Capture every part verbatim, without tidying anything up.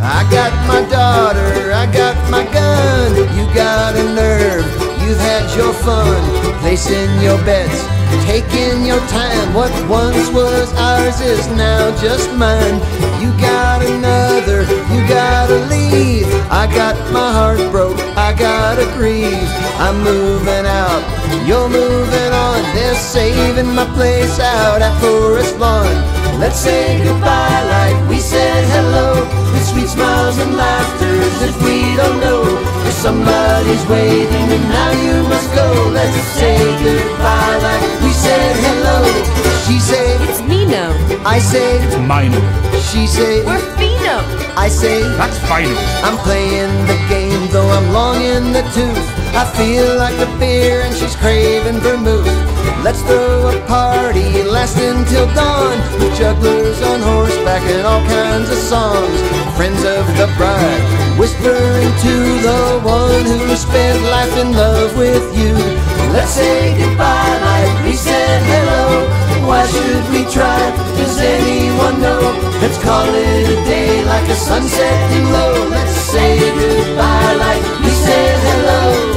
I got my daughter, I got my gun. You got a nerve, you've had your fun, placing your bets, taking your time. What once was ours is now just mine. You got another, you gotta leave. I got my heart broke, I gotta grieve. I'm moving out, you're moving on. They're saving my place out at Forest Lawn. Let's say goodbye like we said hello, with sweet smiles and laughter as if we don't know. If somebody's waiting and now you must go. Let's say goodbye like we said hello. She say, it's Nino. I say, it's Mino. She say, we're Fino. I say, that's Fino. I'm playing the game though I'm long in the tooth. I feel like a beer and she's craving vermouth. Let's throw a party lasting till dawn, with jugglers on horseback and all kinds of songs. Friends of the bride whispering to the one who spent life in love with you. Let's say goodbye like we said hello. Why should we try? Does anyone know? Let's call it a day like a sunsetting low. Let's say goodbye like we said hello.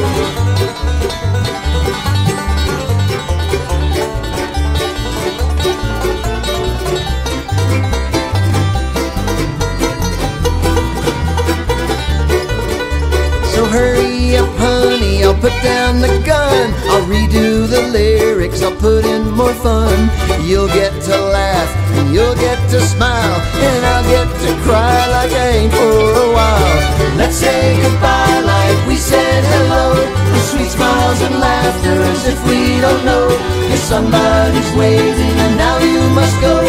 So hurry up, honey, I'll put down the gun. I'll redo the lyrics, I'll put in more fun. You'll get to laugh, and you'll get to smile, and I'll get to cry like I ain't for a while. Let's say goodbye like we said hello, with sweet smiles and laughter as if we don't know. If somebody's waiting and now you must go.